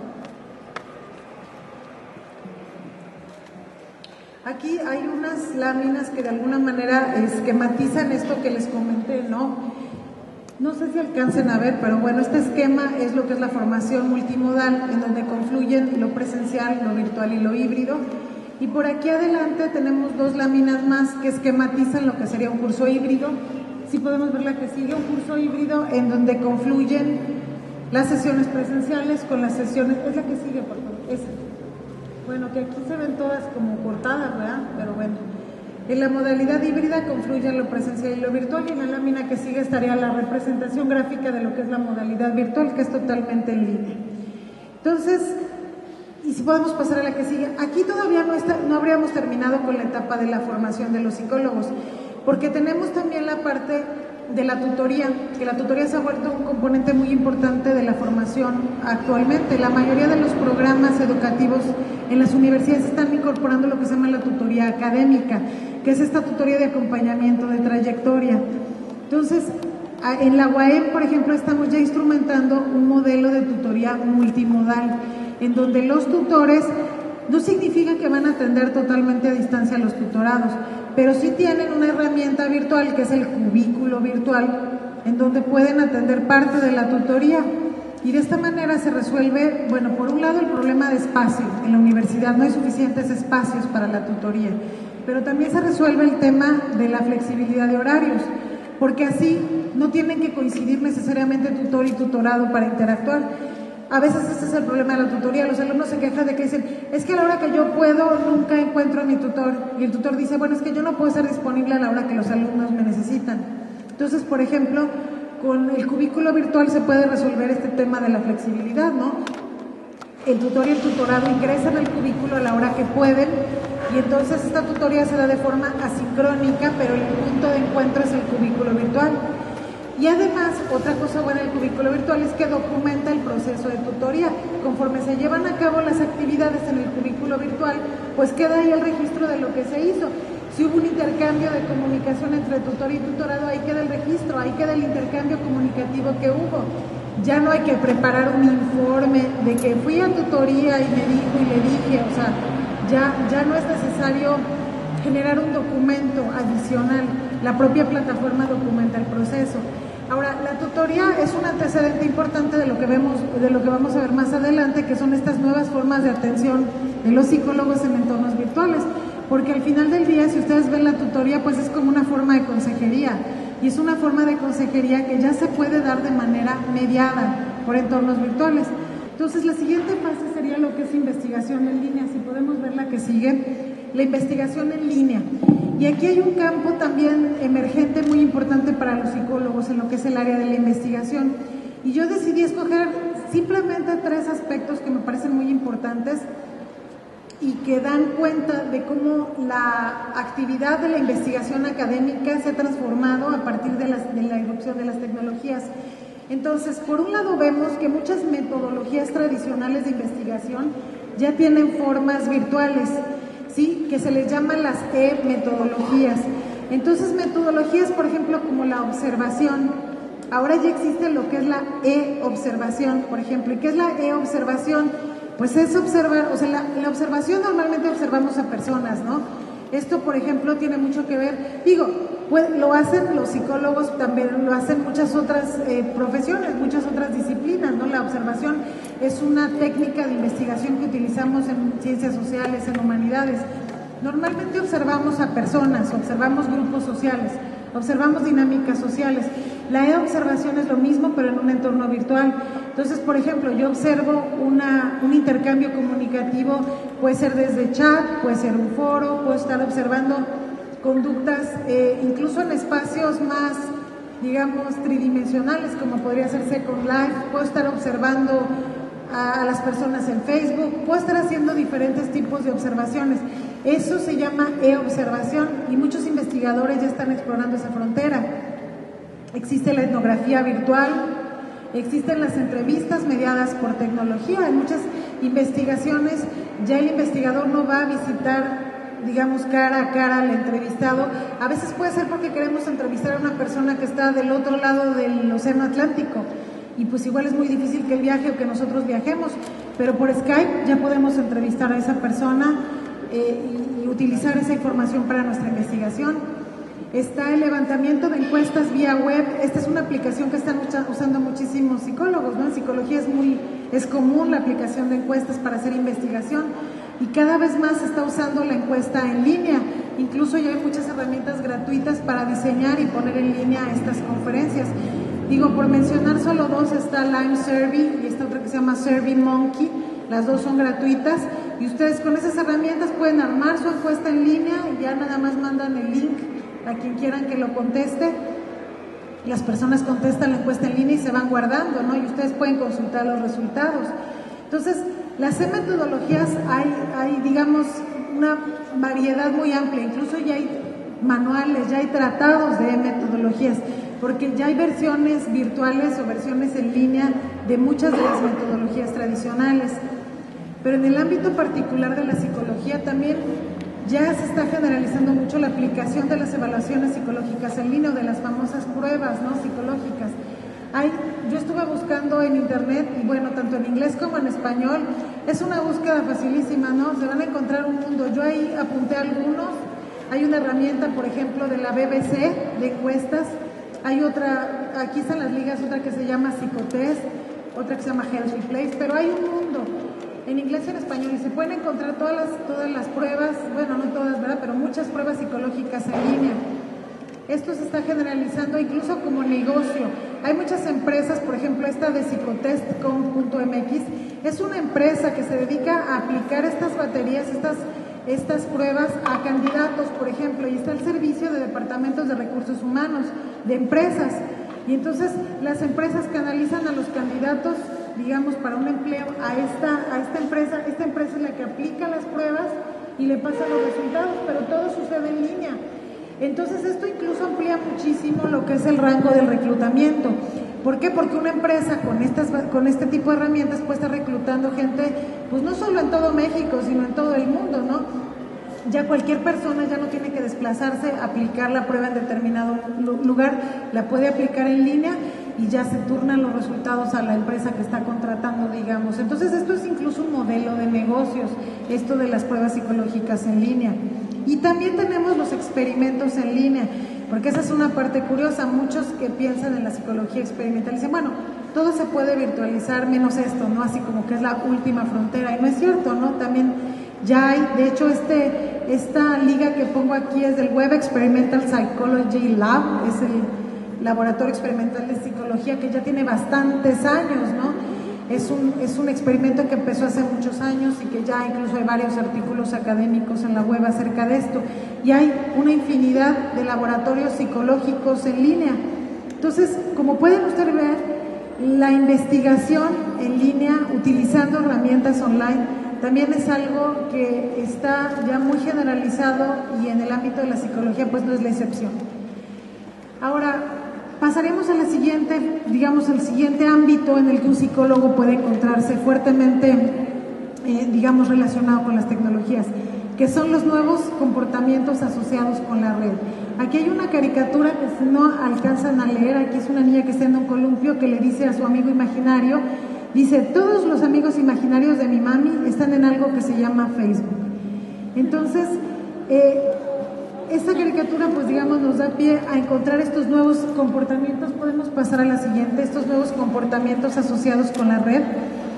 Aquí hay unas láminas que de alguna manera esquematizan esto que les comenté, ¿no? No sé si alcancen a ver, pero bueno, este esquema es lo que es la formación multimodal, en donde confluyen lo presencial, lo virtual y lo híbrido. Y por aquí adelante tenemos dos láminas más que esquematizan lo que sería un curso híbrido. Sí podemos ver la que sigue, un curso híbrido en donde confluyen las sesiones presenciales con las sesiones, es la que sigue, por favor, esa. Bueno, que aquí se ven todas como cortadas, ¿verdad? Pero bueno, en la modalidad híbrida confluyen lo presencial y lo virtual, y en la lámina que sigue estaría la representación gráfica de lo que es la modalidad virtual, que es totalmente en línea. Entonces, y si podemos pasar a la que sigue, aquí todavía no, está, no habríamos terminado con la etapa de la formación de los psicólogos, porque tenemos también la parte de la tutoría, que la tutoría se ha vuelto un componente muy importante de la formación actualmente. La mayoría de los programas educativos en las universidades están incorporando lo que se llama la tutoría académica, que es esta tutoría de acompañamiento de trayectoria. Entonces, en la U A E M, por ejemplo, estamos ya instrumentando un modelo de tutoría multimodal, en donde los tutores no significa que van a atender totalmente a distancia a los tutorados, pero sí tienen una herramienta virtual que es el cubículo virtual, en donde pueden atender parte de la tutoría. Y de esta manera se resuelve, bueno, por un lado el problema de espacio. En la universidad no hay suficientes espacios para la tutoría, pero también se resuelve el tema de la flexibilidad de horarios, porque así no tienen que coincidir necesariamente tutor y tutorado para interactuar. A veces ese es el problema de la tutoría, los alumnos se quejan de que dicen, es que a la hora que yo puedo nunca encuentro a mi tutor, y el tutor dice, bueno, es que yo no puedo estar disponible a la hora que los alumnos me necesitan. Entonces, por ejemplo, con el cubículo virtual se puede resolver este tema de la flexibilidad, ¿no? El tutor y el tutorado ingresan al cubículo a la hora que pueden, y entonces esta tutoría se da de forma asincrónica, pero el punto de encuentro es el cubículo virtual. Y además, otra cosa buena del cubículo virtual es que documenta el proceso de tutoría. Conforme se llevan a cabo las actividades en el cubículo virtual, pues queda ahí el registro de lo que se hizo. Si hubo un intercambio de comunicación entre tutor y tutorado, ahí queda el registro, ahí queda el intercambio comunicativo que hubo. Ya no hay que preparar un informe de que fui a tutoría y me dijo y le dije, o sea, ya, ya no es necesario generar un documento adicional. La propia plataforma documenta el proceso. Ahora, la tutoría es un antecedente importante de lo que vemos, de lo que vamos a ver más adelante, que son estas nuevas formas de atención de los psicólogos en entornos virtuales, porque al final del día, si ustedes ven la tutoría, pues es como una forma de consejería, y es una forma de consejería que ya se puede dar de manera mediada por entornos virtuales. Entonces, la siguiente fase sería lo que es investigación en línea. Si podemos ver la que sigue, la investigación en línea. Y aquí hay un campo también emergente muy importante para los psicólogos en lo que es el área de la investigación. Y yo decidí escoger simplemente tres aspectos que me parecen muy importantes y que dan cuenta de cómo la actividad de la investigación académica se ha transformado a partir de, las, de la irrupción de las tecnologías. Entonces, por un lado vemos que muchas metodologías tradicionales de investigación ya tienen formas virtuales, ¿sí?, que se les llama las e-metodologías. Entonces, metodologías, por ejemplo, como la observación, ahora ya existe lo que es la e-observación, por ejemplo. ¿Y qué es la e-observación? Pues es observar, o sea, la, la observación normalmente observamos a personas, ¿no? Esto, por ejemplo, tiene mucho que ver, digo, pues lo hacen los psicólogos, también lo hacen muchas otras eh, profesiones, muchas otras disciplinas, ¿no? La observación es una técnica de investigación que utilizamos en ciencias sociales, en humanidades. Normalmente observamos a personas, observamos grupos sociales, observamos dinámicas sociales. La e-observación es lo mismo, pero en un entorno virtual. Entonces, por ejemplo, yo observo una, un intercambio comunicativo, puede ser desde chat, puede ser un foro, puedo estar observando conductas, eh, incluso en espacios más, digamos, tridimensionales, como podría ser Second Life, puedo estar observando a, a las personas en Facebook, puedo estar haciendo diferentes tipos de observaciones. Eso se llama e-observación y muchos investigadores ya están explorando esa frontera. Existe la etnografía virtual, existen las entrevistas mediadas por tecnología. En muchas investigaciones ya el investigador no va a visitar, digamos, cara a cara al entrevistado. A veces puede ser porque queremos entrevistar a una persona que está del otro lado del océano Atlántico y pues igual es muy difícil que él viaje o que nosotros viajemos, pero por Skype ya podemos entrevistar a esa persona eh, y, y utilizar esa información para nuestra investigación. Está el levantamiento de encuestas vía web. Esta es una aplicación que están usando muchísimos psicólogos, ¿no? En psicología es muy, es común la aplicación de encuestas para hacer investigación y cada vez más se está usando la encuesta en línea. Incluso ya hay muchas herramientas gratuitas para diseñar y poner en línea estas conferencias. Digo, por mencionar solo dos, está Lime Survey y esta otra que se llama Survey Monkey. Las dos son gratuitas y ustedes con esas herramientas pueden armar su encuesta en línea y ya nada más mandan el link a quien quieran que lo conteste. Las personas contestan la encuesta en línea y se van guardando, ¿no? Y ustedes pueden consultar los resultados. Entonces, las e-metodologías hay, hay, digamos, una variedad muy amplia. Incluso ya hay manuales, ya hay tratados de e-metodologías, porque ya hay versiones virtuales o versiones en línea de muchas de las metodologías tradicionales. Pero en el ámbito particular de la psicología también ya se está generalizando mucho la aplicación de las evaluaciones psicológicas en línea o de las famosas pruebas, ¿no?, psicológicas. Hay, yo estuve buscando en internet y bueno, tanto en inglés como en español, es una búsqueda facilísima, ¿no? Se van a encontrar un mundo. Yo ahí apunté algunos. Hay una herramienta, por ejemplo, de la B B C de encuestas. Hay otra, aquí están las ligas, otra que se llama Psicotest, otra que se llama Healthy Place, pero hay un mundo en inglés y en español y se pueden encontrar todas las, todas las pruebas, bueno, no todas, ¿verdad?, pero muchas pruebas psicológicas en línea. Esto se está generalizando incluso como negocio. Hay muchas empresas, por ejemplo, esta de psicotest punto m x, es una empresa que se dedica a aplicar estas baterías, estas, estas pruebas a candidatos, por ejemplo, y está el servicio de departamentos de recursos humanos, de empresas. Y entonces las empresas canalizan a los candidatos, digamos, para un empleo a esta, a esta empresa. Esta empresa es la que aplica las pruebas y le pasa los resultados, pero todo sucede en línea. Entonces esto incluso amplía muchísimo lo que es el rango del reclutamiento. ¿Por qué? Porque una empresa con, estas, con este tipo de herramientas puede estar reclutando gente, pues no solo en todo México, sino en todo el mundo, ¿no? Ya cualquier persona ya no tiene que desplazarse, aplicar la prueba en determinado lugar, la puede aplicar en línea y ya se turnan los resultados a la empresa que está contratando, digamos. Entonces esto es incluso un modelo de negocios, esto de las pruebas psicológicas en línea. Y también tenemos los experimentos en línea, porque esa es una parte curiosa. Muchos que piensan en la psicología experimental dicen, bueno, todo se puede virtualizar menos esto, ¿no? Así como que es la última frontera, y no es cierto, ¿no? También ya hay, de hecho, este, esta liga que pongo aquí es del Web Experimental Psychology Lab, es el laboratorio experimental de psicología que ya tiene bastantes años, ¿no? Es un, es un experimento que empezó hace muchos años y que ya incluso hay varios artículos académicos en la web acerca de esto. Y hay una infinidad de laboratorios psicológicos en línea. Entonces, como pueden ustedes ver, la investigación en línea utilizando herramientas online también es algo que está ya muy generalizado y en el ámbito de la psicología pues no es la excepción. Ahora, pasaremos a la siguiente, digamos, al siguiente ámbito en el que un psicólogo puede encontrarse fuertemente, eh, digamos, relacionado con las tecnologías, que son los nuevos comportamientos asociados con la red. Aquí hay una caricatura que si no alcanzan a leer, aquí es una niña que está en un columpio que le dice a su amigo imaginario, dice, todos los amigos imaginarios de mi mami están en algo que se llama Facebook. Entonces, eh, esta caricatura, pues digamos, nos da pie a encontrar estos nuevos comportamientos. Podemos pasar a la siguiente, estos nuevos comportamientos asociados con la red.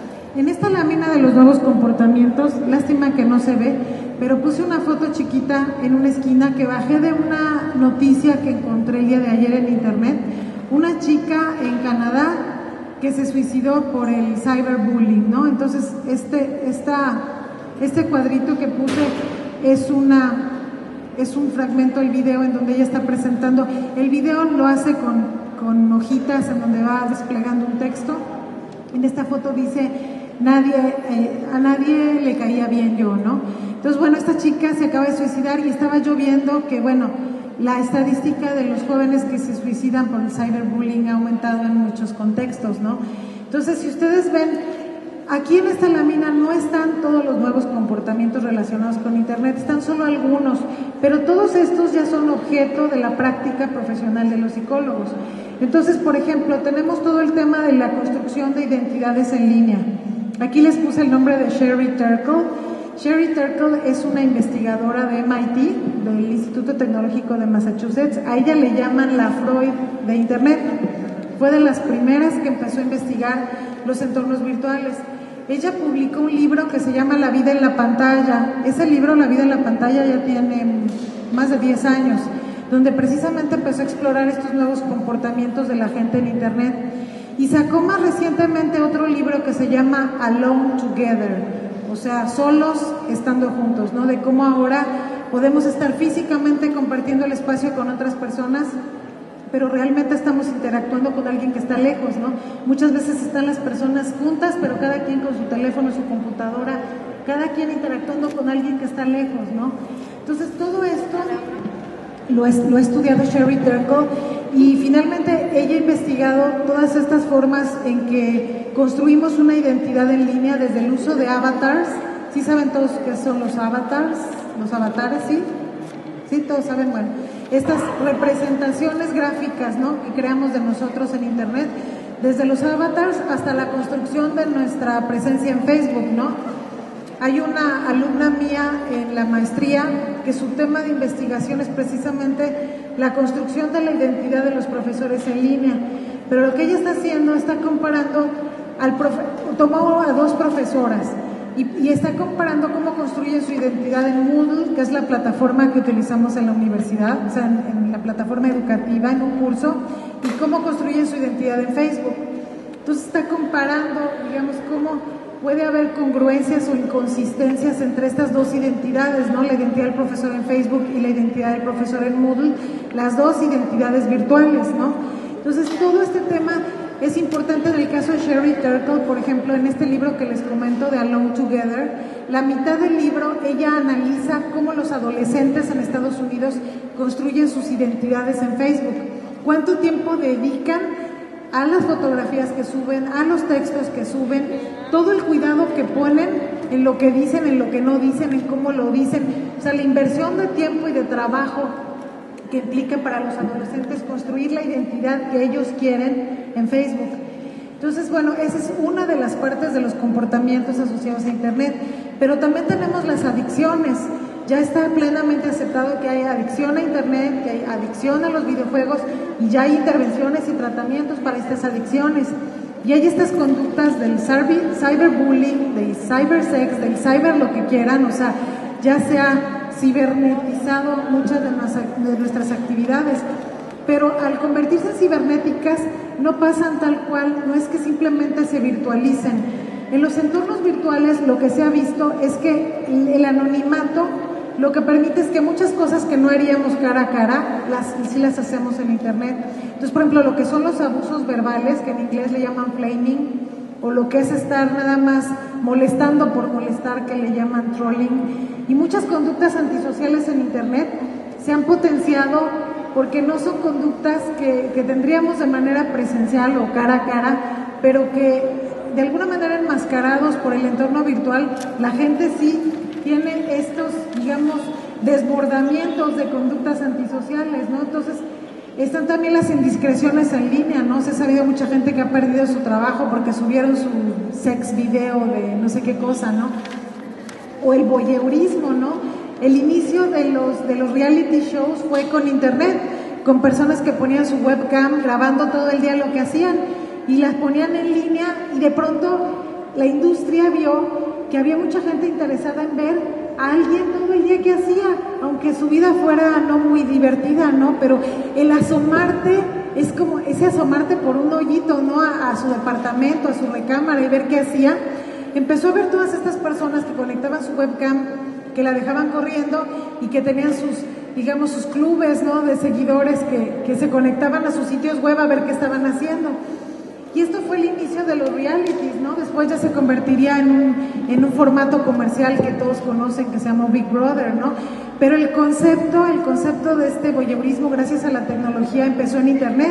En esta lámina de los nuevos comportamientos, lástima que no se ve, pero puse una foto chiquita en una esquina que bajé de una noticia que encontré el día de ayer en internet. Una chica en Canadá que se suicidó por el cyberbullying, ¿no? Entonces, este, esta, este cuadrito que puse es una... es un fragmento del video en donde ella está presentando. El video lo hace con, con hojitas en donde va desplegando un texto. En esta foto dice, nadie, eh, a nadie le caía bien yo, ¿no? Entonces, bueno, esta chica se acaba de suicidar y estaba yo viendo que, bueno, la estadística de los jóvenes que se suicidan por el cyberbullying ha aumentado en muchos contextos, ¿no? Entonces, si ustedes ven, aquí en esta lámina no están todos los nuevos comportamientos relacionados con Internet, están solo algunos, pero todos estos ya son objeto de la práctica profesional de los psicólogos. Entonces, por ejemplo, tenemos todo el tema de la construcción de identidades en línea. Aquí les puse el nombre de Sherry Turkle. Sherry Turkle es una investigadora de M I T, del Instituto Tecnológico de Massachusetts. A ella le llaman la Freud de Internet. Fue de las primeras que empezó a investigar los entornos virtuales. Ella publicó un libro que se llama La vida en la pantalla. Ese libro, La vida en la pantalla, ya tiene más de diez años, donde precisamente empezó a explorar estos nuevos comportamientos de la gente en Internet. Y sacó más recientemente otro libro que se llama Alone Together, o sea, solos estando juntos, ¿no? De cómo ahora podemos estar físicamente compartiendo el espacio con otras personas, pero realmente estamos interactuando con alguien que está lejos, ¿no? Muchas veces están las personas juntas, pero cada quien con su teléfono, su computadora, cada quien interactuando con alguien que está lejos, ¿no? Entonces, todo esto lo, es, lo ha estudiado Sherry Turkle y finalmente ella ha investigado todas estas formas en que construimos una identidad en línea desde el uso de avatars. ¿Sí saben todos qué son los avatars? Los avatares, ¿sí? ¿Sí? Todos saben, bueno. Estas representaciones gráficas, ¿no?, que creamos de nosotros en Internet, desde los avatars hasta la construcción de nuestra presencia en Facebook, ¿no? Hay una alumna mía en la maestría que su tema de investigación es precisamente la construcción de la identidad de los profesores en línea, pero lo que ella está haciendo está comparando, al profe tomó a dos profesoras y, y está comparando cómo construyen su identidad en Moodle, que es la plataforma que utilizamos en la universidad, o sea, en, en la plataforma educativa, en un curso, y cómo construyen su identidad en Facebook. Entonces está comparando, digamos, cómo puede haber congruencias o inconsistencias entre estas dos identidades, ¿no? La identidad del profesor en Facebook y la identidad del profesor en Moodle, las dos identidades virtuales, ¿no? Entonces todo este tema es importante en el caso de Sherry Turkle, por ejemplo, en este libro que les comento de Alone Together, la mitad del libro ella analiza cómo los adolescentes en Estados Unidos construyen sus identidades en Facebook, cuánto tiempo dedican a las fotografías que suben, a los textos que suben, todo el cuidado que ponen en lo que dicen, en lo que no dicen, en cómo lo dicen, o sea, la inversión de tiempo y de trabajo que implica para los adolescentes construir la identidad que ellos quieren en Facebook. Entonces, bueno, esa es una de las partes de los comportamientos asociados a Internet, pero también tenemos las adicciones. Ya está plenamente aceptado que hay adicción a Internet, que hay adicción a los videojuegos y ya hay intervenciones y tratamientos para estas adicciones. Y hay estas conductas del cyberbullying, del cybersex, del cyber lo que quieran, o sea, ya se ha cibernetizado muchas de, de nuestras actividades, pero al convertirse en cibernéticas no pasan tal cual, no es que simplemente se virtualicen. En los entornos virtuales lo que se ha visto es que el anonimato lo que permite es que muchas cosas que no haríamos cara a cara, las, sí las hacemos en Internet. Entonces, por ejemplo, lo que son los abusos verbales, que en inglés le llaman flaming, o lo que es estar nada más molestando por molestar, que le llaman trolling, y muchas conductas antisociales en Internet se han potenciado porque no son conductas que, que tendríamos de manera presencial o cara a cara, pero que de alguna manera enmascarados por el entorno virtual, la gente sí tiene estos, digamos, desbordamientos de conductas antisociales, ¿no? Entonces, están también las indiscreciones en línea, ¿no? Se ha sabido mucha gente que ha perdido su trabajo porque subieron su sex video de no sé qué cosa, ¿no? O el voyeurismo, ¿no? El inicio de los, de los reality shows fue con Internet, con personas que ponían su webcam grabando todo el día lo que hacían y las ponían en línea y de pronto la industria vio que había mucha gente interesada en ver a alguien todo el día que hacía, aunque su vida fuera no muy divertida, ¿no? Pero el asomarte es como ese asomarte por un hoyito, ¿no? A, a su departamento, a su recámara y ver qué hacía. Empezó a ver todas estas personas que conectaban su webcam, que la dejaban corriendo y que tenían sus, digamos, sus clubes, ¿no? De seguidores que, que se conectaban a sus sitios web a ver qué estaban haciendo. Y esto fue el inicio de los realities, ¿no? Después ya se convertiría en un, en un formato comercial que todos conocen, que se llama Big Brother, ¿no? Pero el concepto, el concepto de este voyeurismo, gracias a la tecnología, empezó en Internet,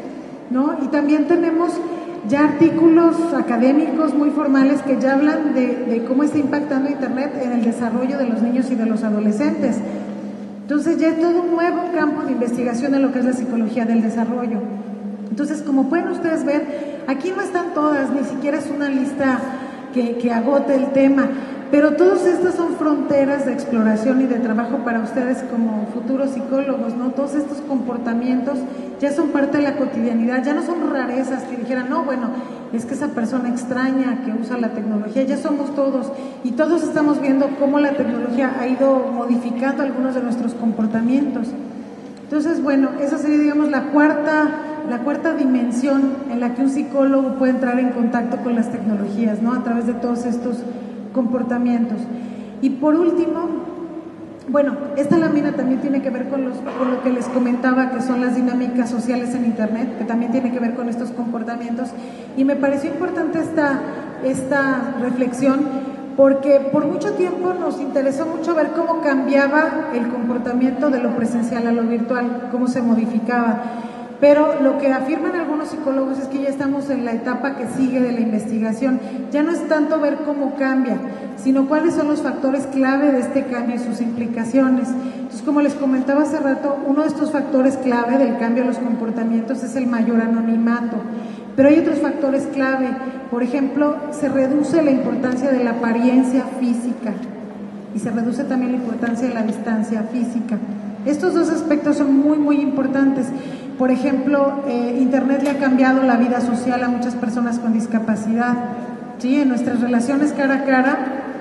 ¿no? Y también tenemos ya artículos académicos muy formales que ya hablan de, de cómo está impactando Internet en el desarrollo de los niños y de los adolescentes. Entonces ya es todo un nuevo campo de investigación en lo que es la psicología del desarrollo. Entonces, como pueden ustedes ver, aquí no están todas, ni siquiera es una lista que, que agote el tema, pero todas estas son fronteras de exploración y de trabajo para ustedes como futuros psicólogos, ¿no? Todos estos comportamientos ya son parte de la cotidianidad, ya no son rarezas que dijeran, no, bueno, es que esa persona extraña que usa la tecnología, ya somos todos, y todos estamos viendo cómo la tecnología ha ido modificando algunos de nuestros comportamientos. Entonces, bueno, esa sería, digamos, la cuarta, la cuarta dimensión en la que un psicólogo puede entrar en contacto con las tecnologías, ¿no? A través de todos estos comportamientos. Y por último, bueno, esta lámina también tiene que ver con, los, con lo que les comentaba, que son las dinámicas sociales en Internet, que también tiene que ver con estos comportamientos. Y me pareció importante esta, esta reflexión, porque por mucho tiempo nos interesó mucho ver cómo cambiaba el comportamiento de lo presencial a lo virtual, cómo se modificaba. Pero lo que afirman algunos psicólogos es que ya estamos en la etapa que sigue de la investigación. Ya no es tanto ver cómo cambia, sino cuáles son los factores clave de este cambio y sus implicaciones. Entonces, como les comentaba hace rato, uno de estos factores clave del cambio de los comportamientos es el mayor anonimato. Pero hay otros factores clave. Por ejemplo, se reduce la importancia de la apariencia física y se reduce también la importancia de la distancia física. Estos dos aspectos son muy, muy importantes. Por ejemplo, eh, Internet le ha cambiado la vida social a muchas personas con discapacidad. ¿Sí? En nuestras relaciones cara a cara,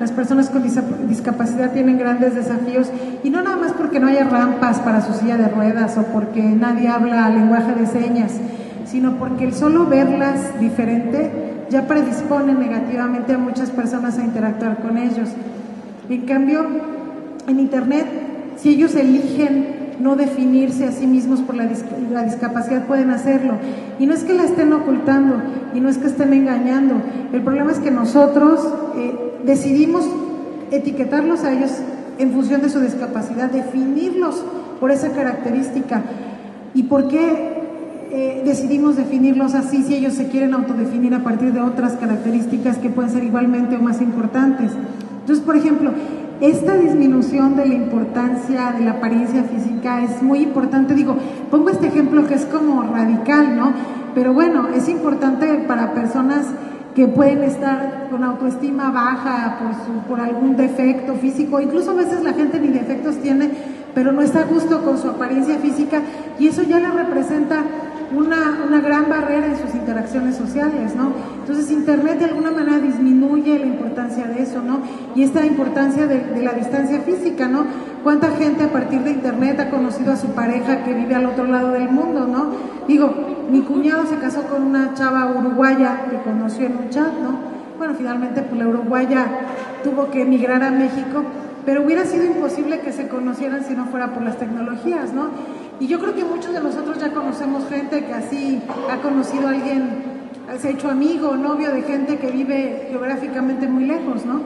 las personas con discapacidad tienen grandes desafíos, y no nada más porque no haya rampas para su silla de ruedas o porque nadie habla lenguaje de señas, sino porque el solo verlas diferente ya predispone negativamente a muchas personas a interactuar con ellos. En cambio, en Internet, si ellos eligen no definirse a sí mismos por la, dis la discapacidad, pueden hacerlo. Y no es que la estén ocultando, y no es que estén engañando. El problema es que nosotros eh, decidimos etiquetarlos a ellos en función de su discapacidad, definirlos por esa característica. ¿Y por qué eh, decidimos definirlos así si ellos se quieren autodefinir a partir de otras características que pueden ser igualmente o más importantes? Entonces, por ejemplo, esta disminución de la importancia de la apariencia física es muy importante. Digo, pongo este ejemplo que es como radical, ¿no? Pero bueno, es importante para personas que pueden estar con autoestima baja por, su, por algún defecto físico, incluso a veces la gente ni defectos tiene, pero no está a gusto con su apariencia física, y eso ya le representa una, una gran barrera en sus interacciones sociales, ¿no? Entonces Internet de alguna manera disminuye la importancia de eso, ¿no? Y esta importancia de, de la distancia física, ¿no? ¿Cuánta gente a partir de Internet ha conocido a su pareja que vive al otro lado del mundo, ¿no? Digo, mi cuñado se casó con una chava uruguaya que conoció en un chat, ¿no? Bueno, finalmente pues la uruguaya tuvo que emigrar a México, pero hubiera sido imposible que se conocieran si no fuera por las tecnologías, ¿no? Y yo creo que muchos de nosotros ya conocemos gente que así ha conocido a alguien, se ha hecho amigo, novio de gente que vive geográficamente muy lejos, ¿no?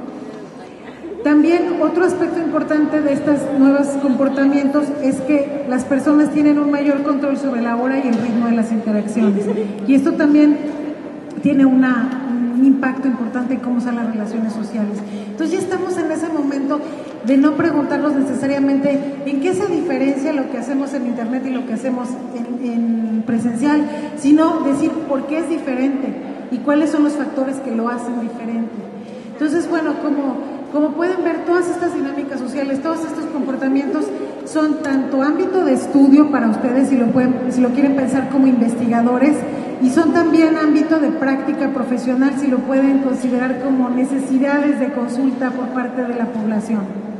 También otro aspecto importante de estos nuevos comportamientos es que las personas tienen un mayor control sobre la hora y el ritmo de las interacciones. Y esto también tiene una, un impacto importante en cómo son las relaciones sociales. Entonces ya estamos en ese momento de no preguntarnos necesariamente en qué se diferencia lo que hacemos en Internet y lo que hacemos en, en presencial, sino decir por qué es diferente y cuáles son los factores que lo hacen diferente. Entonces, bueno, como... Como pueden ver, todas estas dinámicas sociales, todos estos comportamientos son tanto ámbito de estudio para ustedes, si lo, pueden, si lo quieren pensar como investigadores, y son también ámbito de práctica profesional, si lo pueden considerar como necesidades de consulta por parte de la población.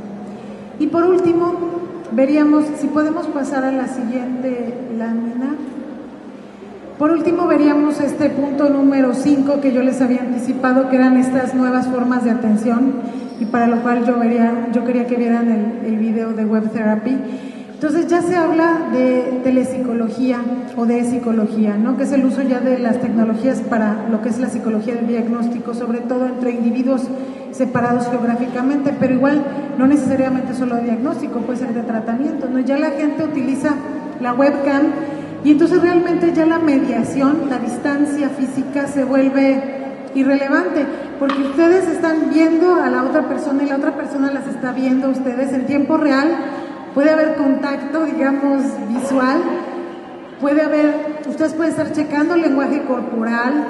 Y por último, veríamos, si podemos pasar a la siguiente lámina. Por último, veríamos este punto número cinco que yo les había anticipado, que eran estas nuevas formas de atención, y para lo cual yo, vería, yo quería que vieran el, el video de Web Therapy. Entonces ya se habla de telepsicología o de psicología, ¿no? Que es el uso ya de las tecnologías para lo que es la psicología del diagnóstico, sobre todo entre individuos separados geográficamente, pero igual no necesariamente solo de diagnóstico, puede ser de tratamiento, ¿no? Ya la gente utiliza la webcam, y entonces realmente ya la mediación, la distancia física se vuelve irrelevante, porque ustedes están viendo a la otra persona y la otra persona las está viendo a ustedes en tiempo real. Puede haber contacto, digamos, visual, puede haber, ustedes pueden estar checando el lenguaje corporal,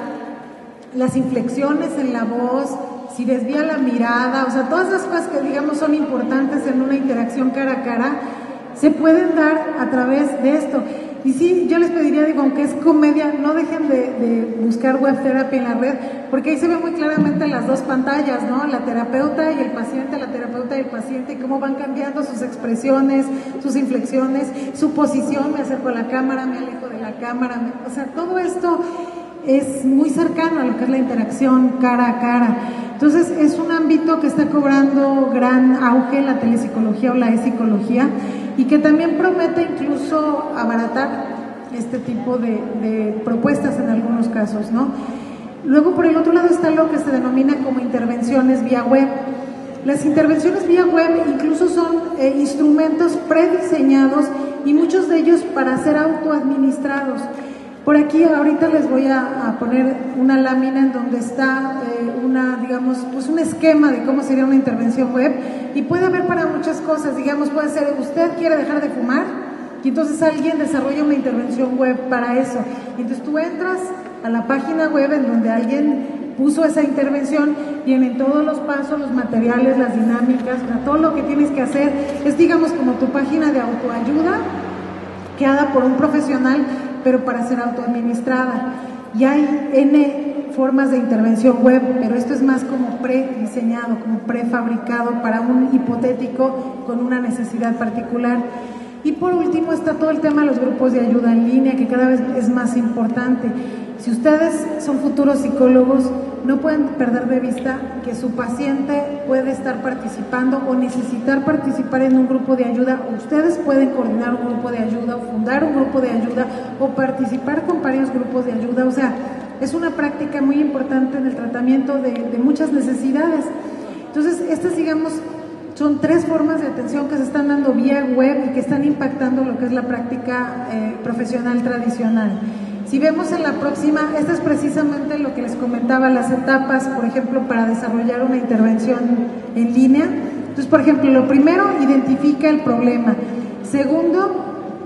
las inflexiones en la voz, si desvía la mirada, o sea, todas las cosas que digamos son importantes en una interacción cara a cara, se pueden dar a través de esto. Y sí, yo les pediría, digo, aunque es comedia, no dejen de, de buscar Web Therapy en la red, porque ahí se ve muy claramente las dos pantallas, ¿no? La terapeuta y el paciente, la terapeuta y el paciente, y cómo van cambiando sus expresiones, sus inflexiones, su posición, me acerco a la cámara, me alejo de la cámara, me, o sea, todo esto es muy cercano a lo que es la interacción cara a cara. Entonces, es un ámbito que está cobrando gran auge, la telepsicología o la e-psicología, y que también promete incluso abaratar este tipo de, de propuestas en algunos casos, ¿no? Luego, por el otro lado, está lo que se denomina como intervenciones vía web. Las intervenciones vía web incluso son eh, instrumentos prediseñados, y muchos de ellos para ser autoadministrados. Por aquí ahorita les voy a, a poner una lámina en donde está eh, una, digamos, pues un esquema de cómo sería una intervención web, y puede haber para muchas cosas, digamos, puede ser, usted quiere dejar de fumar, y entonces alguien desarrolla una intervención web para eso, y entonces tú entras a la página web en donde alguien puso esa intervención, vienen todos los pasos, los materiales, las dinámicas, o sea, todo lo que tienes que hacer, es digamos como tu página de autoayuda, creada por un profesional, pero para ser autoadministrada. Y hay N formas de intervención web, pero esto es más como prediseñado, como prefabricado para un hipotético con una necesidad particular. Y por último está todo el tema de los grupos de ayuda en línea, que cada vez es más importante. Si ustedes son futuros psicólogos, no pueden perder de vista que su paciente puede estar participando o necesitar participar en un grupo de ayuda. Ustedes pueden coordinar un grupo de ayuda o fundar un grupo de ayuda o participar con varios grupos de ayuda. O sea, es una práctica muy importante en el tratamiento de, de muchas necesidades. Entonces, estas, digamos, son tres formas de atención que se están dando vía web y que están impactando lo que es la práctica eh, profesional tradicional. Si vemos en la próxima, esta es precisamente lo que les comentaba, las etapas, por ejemplo, para desarrollar una intervención en línea. Entonces, por ejemplo, lo primero, identifica el problema. Segundo,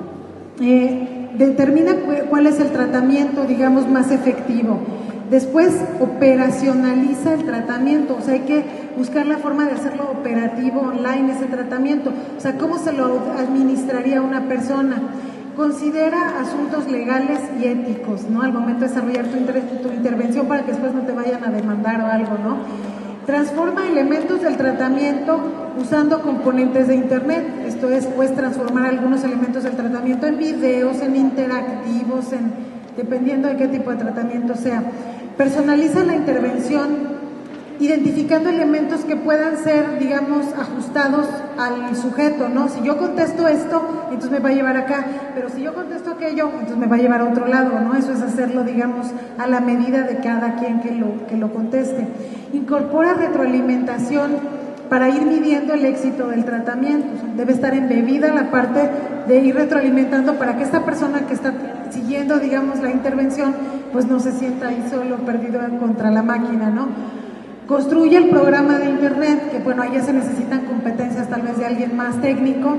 eh, determina cuál es el tratamiento, digamos, más efectivo. Después, operacionaliza el tratamiento, o sea, hay que buscar la forma de hacerlo operativo online, ese tratamiento. O sea, ¿cómo se lo administraría a una persona? Considera asuntos legales y éticos, ¿no? Al momento de desarrollar tu, inter tu intervención para que después no te vayan a demandar o algo, ¿no? Transforma elementos del tratamiento usando componentes de internet. Esto es, puedes transformar algunos elementos del tratamiento en videos, en interactivos, en, dependiendo de qué tipo de tratamiento sea. Personaliza la intervención identificando elementos que puedan ser, digamos, ajustados al sujeto, ¿no? Si yo contesto esto, entonces me va a llevar acá, pero si yo contesto aquello, entonces me va a llevar a otro lado, ¿no? Eso es hacerlo, digamos, a la medida de cada quien que lo, que lo conteste. Incorpora retroalimentación para ir midiendo el éxito del tratamiento. Debe estar embebida la parte de ir retroalimentando para que esta persona que está siguiendo, digamos, la intervención, pues no se sienta ahí solo perdido contra la máquina, ¿no? Construye el programa de internet, que bueno, ahí ya se necesitan competencias tal vez de alguien más técnico,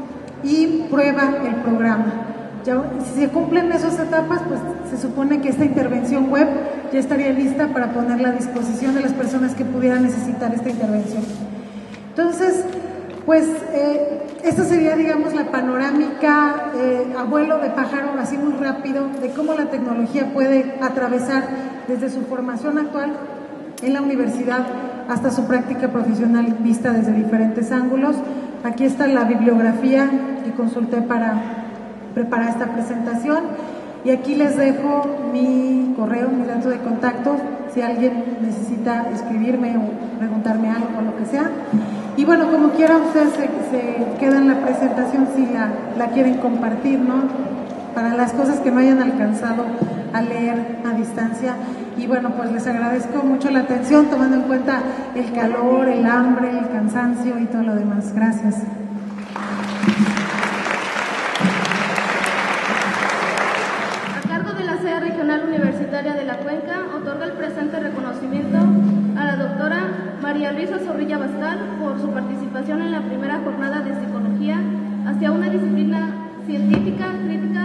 y prueba el programa. Ya, si se cumplen esas etapas, pues se supone que esta intervención web ya estaría lista para ponerla a disposición de las personas que pudieran necesitar esta intervención. Entonces, pues eh, esta sería, digamos, la panorámica eh, a vuelo de pájaro, así muy rápido, de cómo la tecnología puede atravesar desde su formación actual en la universidad hasta su práctica profesional vista desde diferentes ángulos. Aquí está la bibliografía que consulté para preparar esta presentación y aquí les dejo mi correo, mi dato de contacto, si alguien necesita escribirme o preguntarme algo o lo que sea. Y bueno, como quiera, ustedes se, se quedan la presentación si la, la quieren compartir, ¿no? Para las cosas que no hayan alcanzado a leer a distancia. Y bueno, pues les agradezco mucho la atención, tomando en cuenta el calor, el hambre, el cansancio y todo lo demás. Gracias. A cargo de la sede regional universitaria de la Cuenca, otorga el presente reconocimiento a la doctora María Luisa Zorrilla Bascal por su participación en la primera jornada de psicología hacia una disciplina científica, crítica